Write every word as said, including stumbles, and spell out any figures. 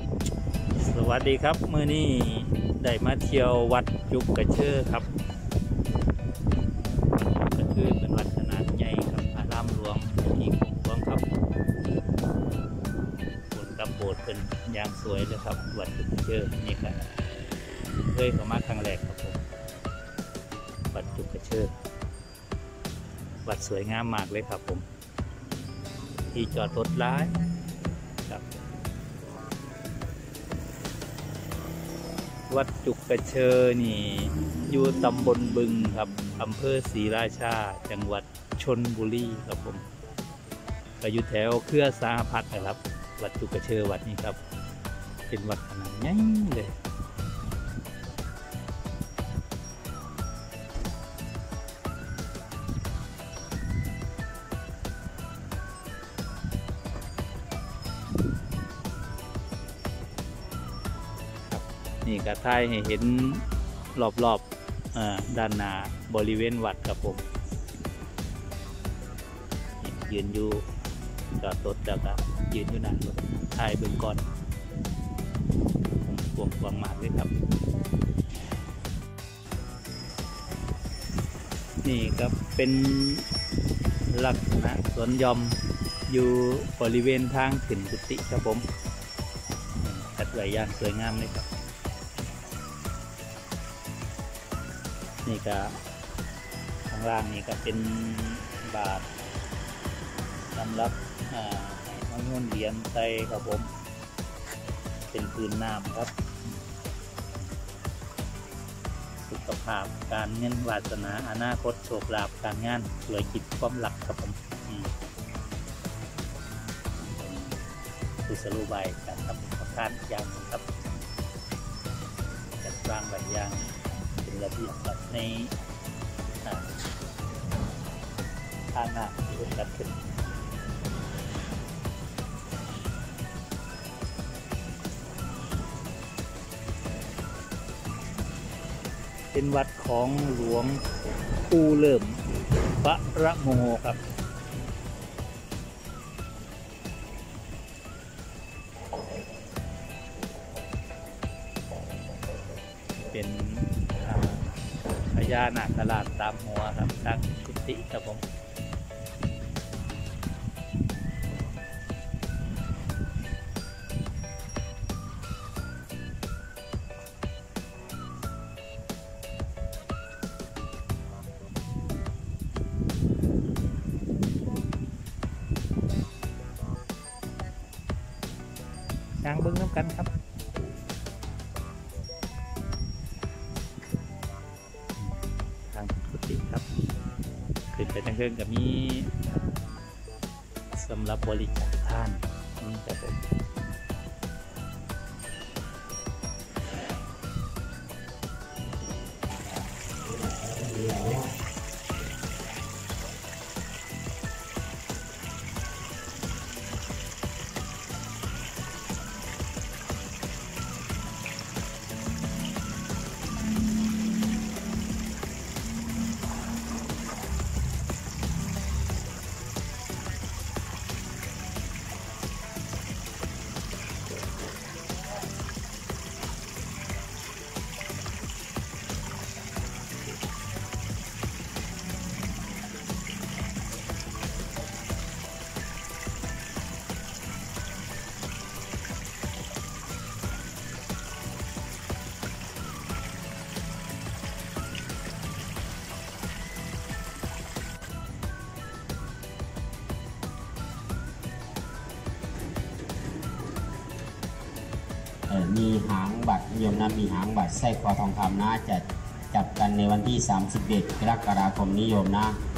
สวัสดีครับมื้อนี้ได้มาเที่ยววัดจุกกระเชอครับก็คือเป็นวัดขนาดใหญ่ครับอารามหลวงที่กรุงหลวงครับบนกับโบสถ์เป็นอย่างสวยเลยครับวัดจุกกระเชอนี่ครับเคยเข้ามาครั้งแรกครับผมวัดจุกกระเชอวัดสวยงามมากเลยครับผมที่จอดรถร้ายครับวัดจุกกระเชอนี่อยู่ตำบลบึงครับอำเภอศรีราชาจังหวัดชลบุรีครับผมก็อยู่แถวเครือสาพัฒน์นะครับวัดจุกกระเชอวัดนี้ครับเป็นวัดขนาดใหญ่เลยนี่ก็ถ่ายให้เห็นรอบๆด้านหน้าบริเวณวัดครับผมยืนอยู่จอดรถแล้วก็ยืนอยู่หน้ารถถ่ายเบื้องก่อนกวงกวางมากเลยครับนี่ก็เป็นลักษณะสวนหย่อมอยู่บริเวณทางขึ้นกุฏิครับผมจัดไว้อย่างสวยงามเลยครับนี่ก็ข้างล่างนี่ก็เป็นบาทสำหรับให้น้องเงินเหรียญใส่ครับผมเป็นพื้นน้ำครับสุขภาพการเงินวาสนาอนาคตโชคลาภการงานรวยคิดความหลักครับผมคือสรุปใบการทำประการอย่างครับจัดวางใบอย่างเป็นระเบียบแบบในทางหน้าที่เป็นกัดขึ้นเป็นวัดของหลวงปู่เริ่มพระระโมครับเป็นพญานาคราชตามหัวครับตั้งกุฏิครับผมยางเบิ้งน้ำกันครับทางกุฏิครับขึ้นไปทางเครื่องกับมีสำหรับบริจาคทานนี่ครับผมมีหางบัตรโยมนะมีหางบัตรไส้คอทองคำนะจะจับกันในวันที่สามสิบเอ็ดกรกฎาคมนี้โยมนะ